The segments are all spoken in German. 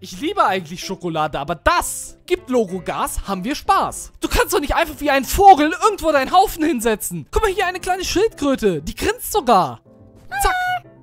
Ich liebe eigentlich Schokolade, aber das gibt Logo-Gas, haben wir Spaß. Du kannst doch nicht einfach wie ein Vogel irgendwo deinen Haufen hinsetzen. Guck mal hier, eine kleine Schildkröte. Die grinst sogar. Zack.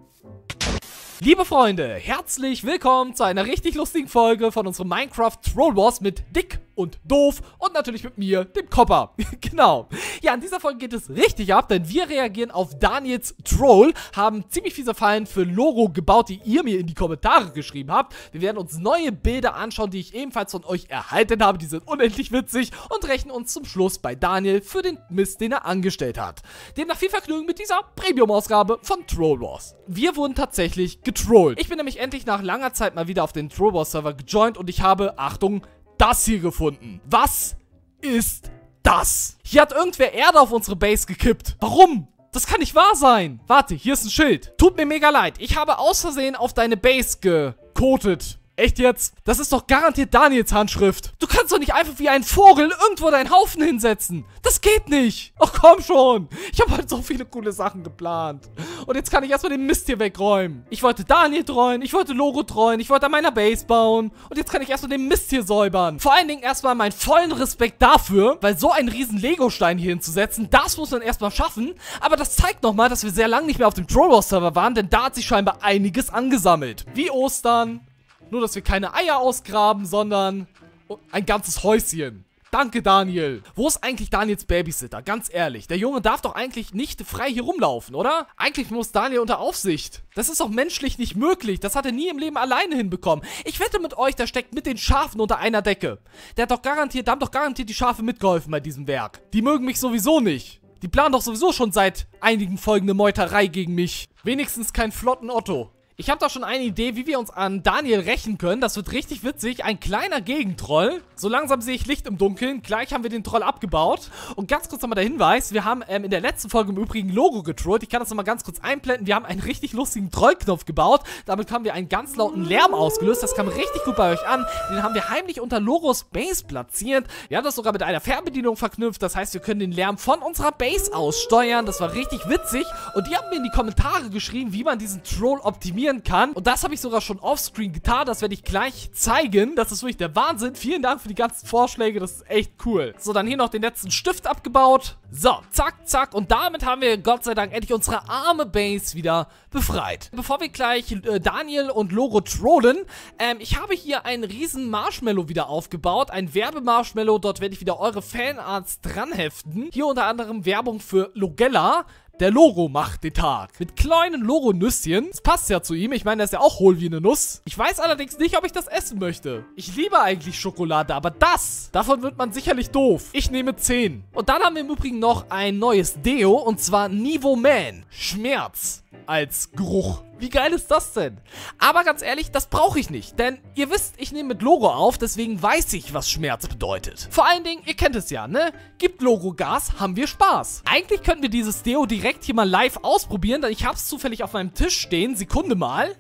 Liebe Freunde, herzlich willkommen zu einer richtig lustigen Folge von unserem Minecraft Troll Wars mit Dick und Doof und natürlich mit mir, dem Copper. Genau. Ja, in dieser Folge geht es richtig ab, denn wir reagieren auf Daniels Troll, haben ziemlich fiese Fallen für Logo gebaut, die ihr mir in die Kommentare geschrieben habt. Wir werden uns neue Bilder anschauen, die ich ebenfalls von euch erhalten habe. Die sind unendlich witzig und rächen uns zum Schluss bei Daniel für den Mist, den er angestellt hat. Demnach viel Vergnügen mit dieser Premium-Ausgabe von Troll Wars. Wir wurden tatsächlich getrollt. Ich bin nämlich endlich nach langer Zeit mal wieder auf den Troll Wars Server gejoint und ich habe, Achtung, das hier gefunden. Was ist das? Hier hat irgendwer Erde auf unsere Base gekippt. Warum? Das kann nicht wahr sein. Warte, hier ist ein Schild. Tut mir mega leid. Ich habe aus Versehen auf deine Base gekotet. Echt jetzt? Das ist doch garantiert Daniels Handschrift. Du kannst doch nicht einfach wie ein Vogel irgendwo deinen Haufen hinsetzen. Das geht nicht. Ach komm schon. Ich habe halt so viele coole Sachen geplant. Und jetzt kann ich erstmal den Mist hier wegräumen. Ich wollte Daniel treuen, ich wollte Logo treuen, ich wollte an meiner Base bauen. Und jetzt kann ich erstmal den Mist hier säubern. Vor allen Dingen erstmal meinen vollen Respekt dafür, weil so einen riesen Lego-Stein hier hinzusetzen, das muss man erstmal schaffen. Aber das zeigt nochmal, dass wir sehr lange nicht mehr auf dem Troll Wars Server waren, denn da hat sich scheinbar einiges angesammelt. Wie Ostern. Nur, dass wir keine Eier ausgraben, sondern ein ganzes Häuschen. Danke, Daniel. Wo ist eigentlich Daniels Babysitter? Ganz ehrlich, der Junge darf doch eigentlich nicht frei hier rumlaufen, oder? Eigentlich muss Daniel unter Aufsicht. Das ist doch menschlich nicht möglich. Das hat er nie im Leben alleine hinbekommen. Ich wette mit euch, der steckt mit den Schafen unter einer Decke. Da haben doch garantiert die Schafe mitgeholfen bei diesem Werk. Die mögen mich sowieso nicht. Die planen doch sowieso schon seit einigen Folgen eine Meuterei gegen mich. Wenigstens kein flotten Otto. Ich habe da schon eine Idee, wie wir uns an Daniel rächen können. Das wird richtig witzig. Ein kleiner Gegentroll. So langsam sehe ich Licht im Dunkeln. Gleich haben wir den Troll abgebaut. Und ganz kurz nochmal der Hinweis. Wir haben in der letzten Folge im Übrigen Logo getrollt. Ich kann das nochmal ganz kurz einblenden. Wir haben einen richtig lustigen Trollknopf gebaut. Damit haben wir einen ganz lauten Lärm ausgelöst. Das kam richtig gut bei euch an. Den haben wir heimlich unter Logos Base platziert. Wir haben das sogar mit einer Fernbedienung verknüpft. Das heißt, wir können den Lärm von unserer Base aus steuern. Das war richtig witzig. Und die haben mir in die Kommentare geschrieben, wie man diesen Troll optimieren kann. Und das habe ich sogar schon offscreen getan. Das werde ich gleich zeigen. Das ist wirklich der Wahnsinn. Vielen Dank für die ganzen Vorschläge. Das ist echt cool. So, dann hier noch den letzten Stift abgebaut. So, zack, zack. Und damit haben wir Gott sei Dank endlich unsere arme Base wieder befreit. Bevor wir gleich Daniel und Logo trollen, ich habe hier einen riesen Marshmallow wieder aufgebaut. Ein Werbemarshmallow. Dort werde ich wieder eure Fanarts dranheften. Hier unter anderem Werbung für Logella. Der Logo macht den Tag. Mit kleinen Logo-Nüsschen. Das passt ja zu ihm. Ich meine, der ist ja auch hohl wie eine Nuss. Ich weiß allerdings nicht, ob ich das essen möchte. Ich liebe eigentlich Schokolade, aber davon wird man sicherlich doof. Ich nehme 10. Und dann haben wir im Übrigen noch ein neues Deo. Und zwar Nivo Man. Schmerz als Geruch. Wie geil ist das denn? Aber ganz ehrlich, das brauche ich nicht. Denn ihr wisst, ich nehme mit Logo auf, deswegen weiß ich, was Schmerz bedeutet. Vor allen Dingen, ihr kennt es ja, ne? Gibt Logo Gas, haben wir Spaß. Eigentlich könnten wir dieses Deo direkt hier mal live ausprobieren, denn ich habe es zufällig auf meinem Tisch stehen. Sekunde mal.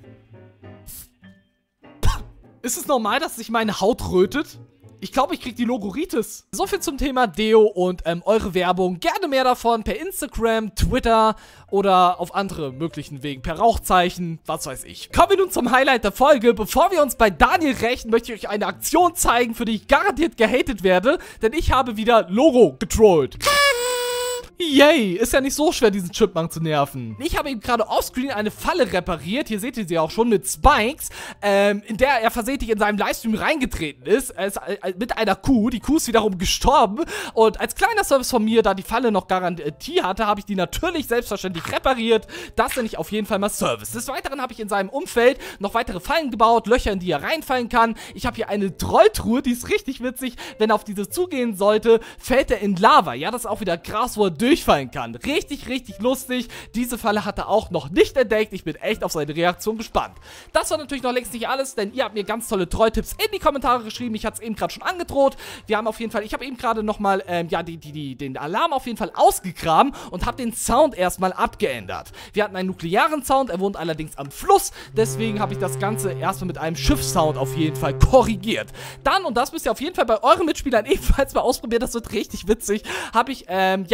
Ist es normal, dass sich meine Haut rötet? Ich glaube, ich kriege die Logoritis. So viel zum Thema Deo und eure Werbung. Gerne mehr davon per Instagram, Twitter oder auf andere möglichen Wegen. Per Rauchzeichen, was weiß ich. Kommen wir nun zum Highlight der Folge. Bevor wir uns bei Daniel rächen, möchte ich euch eine Aktion zeigen, für die ich garantiert gehatet werde. Denn ich habe wieder Logo getrollt. Yay, ist ja nicht so schwer, diesen Chipmunk zu nerven. Ich habe eben gerade offscreen eine Falle repariert. Hier seht ihr sie auch schon mit Spikes, in der er versehentlich in seinem Livestream reingetreten ist. Mit einer Kuh. Die Kuh ist wiederum gestorben. Und als kleiner Service von mir, da die Falle noch Garantie hatte, habe ich die natürlich selbstverständlich repariert. Das nenne ich auf jeden Fall mal Service. Des Weiteren habe ich in seinem Umfeld noch weitere Fallen gebaut, Löcher, in die er reinfallen kann. Ich habe hier eine Trolltruhe, die ist richtig witzig. Wenn er auf diese zugehen sollte, fällt er in Lava. Ja, das ist auch wieder krass, wo er durchfallen kann. Richtig, richtig lustig. Diese Falle hat er auch noch nicht entdeckt. Ich bin echt auf seine Reaktion gespannt. Das war natürlich noch längst nicht alles, denn ihr habt mir ganz tolle Trolltipps in die Kommentare geschrieben. Ich hatte es eben gerade schon angedroht. Wir haben auf jeden Fall, ich habe eben gerade nochmal, den Alarm auf jeden Fall ausgegraben und habe den Sound erstmal abgeändert. Wir hatten einen nuklearen Sound, er wohnt allerdings am Fluss. Deswegen habe ich das Ganze erstmal mit einem Schiffssound auf jeden Fall korrigiert. Dann, und das müsst ihr auf jeden Fall bei euren Mitspielern ebenfalls mal ausprobieren, das wird richtig witzig, habe ich, die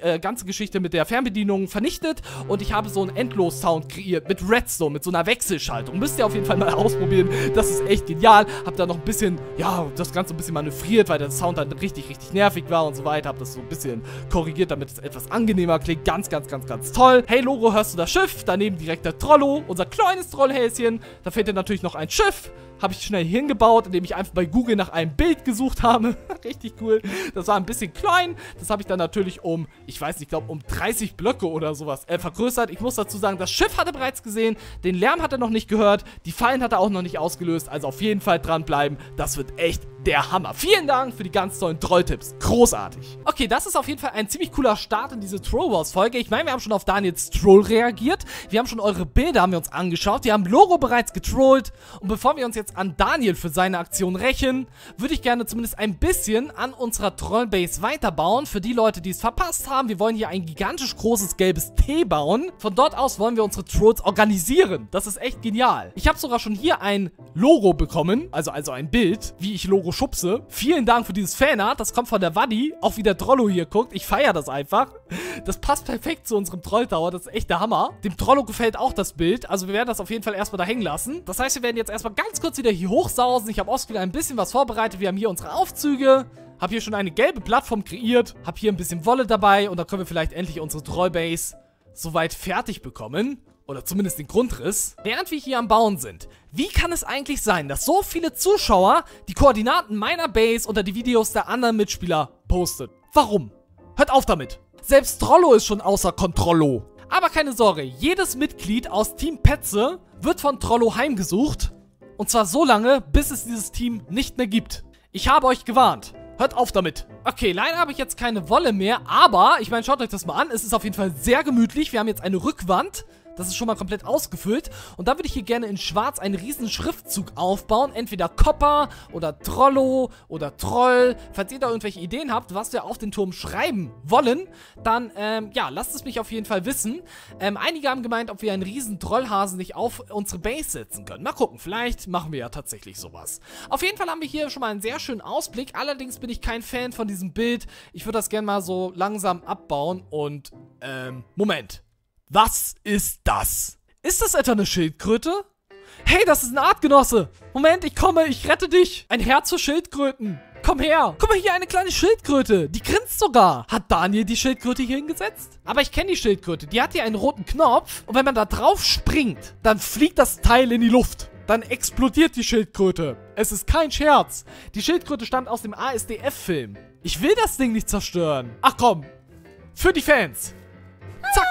ganze Geschichte mit der Fernbedienung vernichtet und ich habe so einen Endlos-Sound kreiert mit Redstone, mit so einer Wechselschaltung. Müsst ihr auf jeden Fall mal ausprobieren. Das ist echt genial. Hab da noch ein bisschen, ja, das Ganze ein bisschen manövriert, weil der Sound dann richtig, richtig nervig war und so weiter. Hab das so ein bisschen korrigiert, damit es etwas angenehmer klingt. Ganz, ganz, ganz, ganz toll. Hey Loro, hörst du das Schiff? Daneben direkt der Trollo, unser kleines Trollhäschen. Da fehlt dir natürlich noch ein Schiff. Habe ich schnell hingebaut, indem ich einfach bei Google nach einem Bild gesucht habe. Richtig cool. Das war ein bisschen klein. Das habe ich dann natürlich um, ich weiß nicht, ich glaube um 30 Blöcke oder sowas vergrößert. Ich muss dazu sagen, das Schiff hat er bereits gesehen. Den Lärm hat er noch nicht gehört. Die Fallen hat er auch noch nicht ausgelöst. Also auf jeden Fall dranbleiben. Das wird echt der Hammer. Vielen Dank für die ganz tollen Trolltipps. Großartig. Okay, das ist auf jeden Fall ein ziemlich cooler Start in diese Troll Wars Folge. Ich meine, wir haben schon auf Daniels Troll reagiert. Wir haben schon eure Bilder haben wir uns angeschaut. Wir haben Loro bereits getrollt. Und bevor wir uns jetzt an Daniel für seine Aktion rächen, würde ich gerne zumindest ein bisschen an unserer Trollbase weiterbauen. Für die Leute, die es verpasst haben, wir wollen hier ein gigantisch großes gelbes T bauen. Von dort aus wollen wir unsere Trolls organisieren. Das ist echt genial. Ich habe sogar schon hier ein Logo bekommen, also ein Bild, wie ich Loro schubse. Vielen Dank für dieses Fanart. Das kommt von der Waddi. Auch wie der Trollo hier guckt. Ich feiere das einfach. Das passt perfekt zu unserem Trolltower. Das ist echt der Hammer. Dem Trollo gefällt auch das Bild. Also wir werden das auf jeden Fall erstmal da hängen lassen. Das heißt, wir werden jetzt erstmal ganz kurz wieder hier hochsausen. Ich habe offscreen ein bisschen was vorbereitet. Wir haben hier unsere Aufzüge. Habe hier schon eine gelbe Plattform kreiert. Habe hier ein bisschen Wolle dabei. Und dann können wir vielleicht endlich unsere Trollbase soweit fertig bekommen. Oder zumindest den Grundriss. Während wir hier am Bauen sind, wie kann es eigentlich sein, dass so viele Zuschauer die Koordinaten meiner Base unter die Videos der anderen Mitspieler postet? Warum? Hört auf damit. Selbst Trollo ist schon außer Kontrollo. Aber keine Sorge, jedes Mitglied aus Team Petze wird von Trollo heimgesucht. Und zwar so lange, bis es dieses Team nicht mehr gibt. Ich habe euch gewarnt. Hört auf damit. Okay, leider habe ich jetzt keine Wolle mehr, aber, ich meine, schaut euch das mal an. Es ist auf jeden Fall sehr gemütlich. Wir haben jetzt eine Rückwand. Das ist schon mal komplett ausgefüllt. Und dann würde ich hier gerne in schwarz einen riesen Schriftzug aufbauen. Entweder Copper oder Trollo oder Troll. Falls ihr da irgendwelche Ideen habt, was wir auf den Turm schreiben wollen, dann, ja, lasst es mich auf jeden Fall wissen. Einige haben gemeint, ob wir einen riesen Trollhasen nicht auf unsere Base setzen können. Mal gucken, vielleicht machen wir ja tatsächlich sowas. Auf jeden Fall haben wir hier schon mal einen sehr schönen Ausblick. Allerdings bin ich kein Fan von diesem Bild. Ich würde das gerne mal so langsam abbauen und, Moment. Was ist das? Ist das etwa eine Schildkröte? Hey, das ist ein Artgenosse. Moment, ich komme, ich rette dich. Ein Herz für Schildkröten. Komm her. Guck mal, hier eine kleine Schildkröte. Die grinst sogar. Hat Daniel die Schildkröte hier hingesetzt? Aber ich kenne die Schildkröte. Die hat hier einen roten Knopf. Und wenn man da drauf springt, dann fliegt das Teil in die Luft. Dann explodiert die Schildkröte. Es ist kein Scherz. Die Schildkröte stammt aus dem ASDF-Film. Ich will das Ding nicht zerstören. Ach komm. Für die Fans. Zack.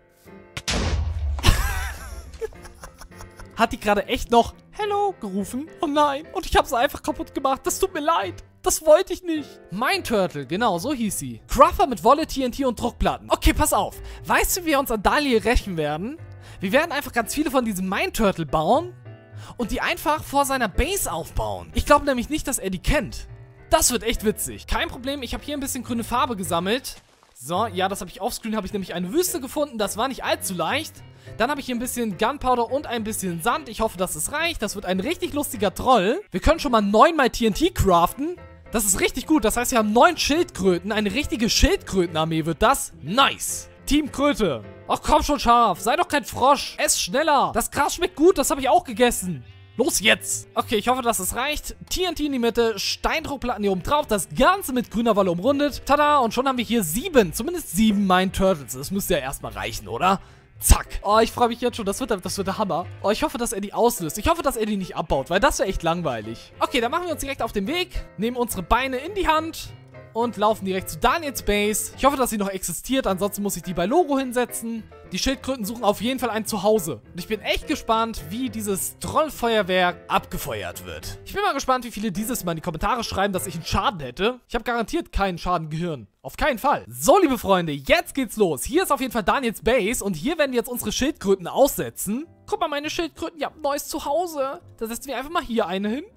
Hat die gerade echt noch Hello gerufen? Oh nein. Und ich habe sie einfach kaputt gemacht. Das tut mir leid. Das wollte ich nicht. Mein Turtle, genau, so hieß sie. Cruffer mit Wolle, TNT und Druckplatten. Okay, pass auf. Weißt du, wie wir uns an Daniel rächen werden? Wir werden einfach ganz viele von diesem Mein Turtle bauen und die einfach vor seiner Base aufbauen. Ich glaube nämlich nicht, dass er die kennt. Das wird echt witzig. Kein Problem, ich habe hier ein bisschen grüne Farbe gesammelt. So, ja, das habe ich offscreen, habe ich nämlich eine Wüste gefunden. Das war nicht allzu leicht. Dann habe ich hier ein bisschen Gunpowder und ein bisschen Sand. Ich hoffe, dass es reicht. Das wird ein richtig lustiger Troll. Wir können schon mal 9 mal TNT craften. Das ist richtig gut. Das heißt, wir haben 9 Schildkröten. Eine richtige Schildkrötenarmee wird das. Nice. Team Kröte. Ach komm schon, Schaf. Sei doch kein Frosch. Ess schneller. Das Gras schmeckt gut. Das habe ich auch gegessen. Los jetzt! Okay, ich hoffe, dass es reicht. TNT in die Mitte, Steindruckplatten hier oben drauf, das Ganze mit grüner Wolle umrundet. Tada! Und schon haben wir hier 7, zumindest 7 Mine Turtles. Das müsste ja erstmal reichen, oder? Zack! Oh, ich freue mich jetzt schon. Das wird der Hammer. Oh, ich hoffe, dass er die auslöst. Ich hoffe, dass er die nicht abbaut, weil das wäre echt langweilig. Okay, dann machen wir uns direkt auf den Weg, nehmen unsere Beine in die Hand und laufen direkt zu Daniels Base. Ich hoffe, dass sie noch existiert, ansonsten muss ich die bei Loro hinsetzen. Die Schildkröten suchen auf jeden Fall ein Zuhause. Und ich bin echt gespannt, wie dieses Trollfeuerwerk abgefeuert wird. Ich bin mal gespannt, wie viele dieses Mal in die Kommentare schreiben, dass ich einen Schaden hätte. Ich habe garantiert keinen Schaden Gehirn. Auf keinen Fall. So, liebe Freunde, jetzt geht's los. Hier ist auf jeden Fall Daniels Base und hier werden jetzt unsere Schildkröten aussetzen. Guck mal, meine Schildkröten, ihr habt ein neues Zuhause. Da setzen wir einfach mal hier eine hin.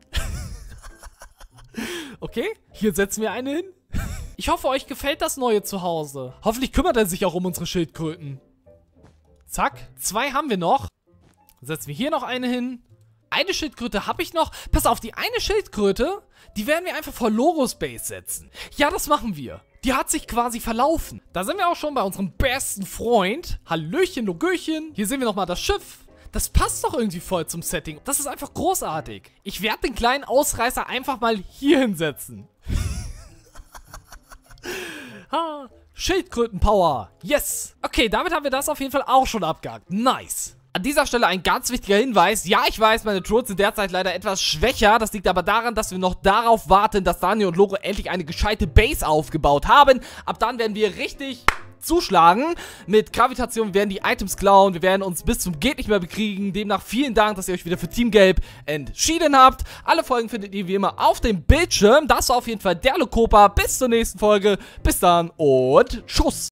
Okay, hier setzen wir eine hin. Ich hoffe, euch gefällt das neue Zuhause. Hoffentlich kümmert er sich auch um unsere Schildkröten. Zack, 2 haben wir noch. Setzen wir hier noch eine hin. Eine Schildkröte habe ich noch. Pass auf, die eine Schildkröte, die werden wir einfach vor Logos Base setzen. Ja, das machen wir. Die hat sich quasi verlaufen. Da sind wir auch schon bei unserem besten Freund. Hallöchen, Logöchen. Hier sehen wir nochmal das Schiff. Das passt doch irgendwie voll zum Setting. Das ist einfach großartig. Ich werde den kleinen Ausreißer einfach mal hier hinsetzen. Schildkrötenpower. Yes. Okay, damit haben wir das auf jeden Fall auch schon abgehakt. Nice. An dieser Stelle ein ganz wichtiger Hinweis. Ja, ich weiß, meine Trolls sind derzeit leider etwas schwächer. Das liegt aber daran, dass wir noch darauf warten, dass Daniel und Logo endlich eine gescheite Base aufgebaut haben. Ab dann werden wir richtig zuschlagen. Mit Gravitation werden die Items klauen. Wir werden uns bis zum geht nicht mehr bekriegen. Demnach vielen Dank, dass ihr euch wieder für Team Gelb entschieden habt. Alle Folgen findet ihr wie immer auf dem Bildschirm. Das war auf jeden Fall der Lokopa. Bis zur nächsten Folge. Bis dann und tschüss.